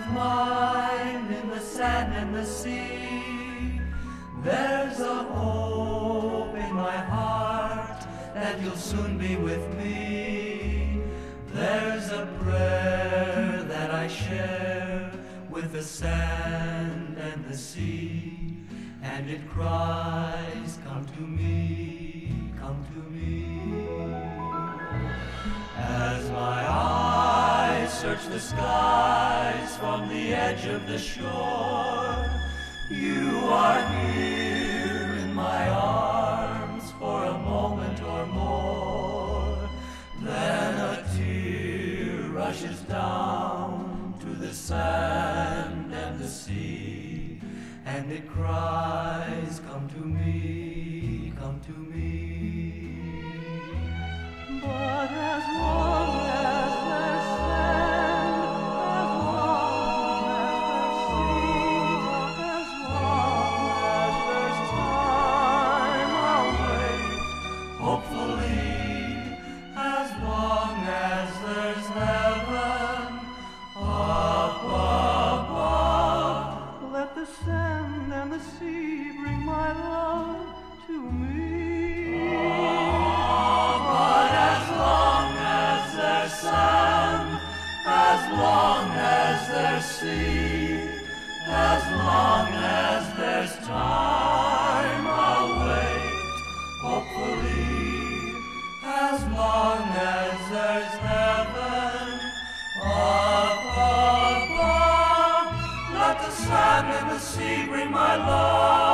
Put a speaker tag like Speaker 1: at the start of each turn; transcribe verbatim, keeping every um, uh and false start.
Speaker 1: of mine in the sand and the sea. There's a hope in my heart that you'll soon be with me. There's a prayer that I share with the sand and the sea, and it cries, come to me, come to me. As my eyes search the skies from the edge of the shore, you are here in my arms for a moment or more. Then a tear rushes down to the sand and the sea, and it cries, come to me, come to me. But as long as there's sand, as long as there's sea, as long as there's time, I'll wait, hopefully, as long as there's heaven up above. Let the sand and the sea bring my love to me. Sand, as long as there's sea, as long as there's time, I'll wait, hopefully, as long as there's heaven up above. Let the sand and the sea bring my love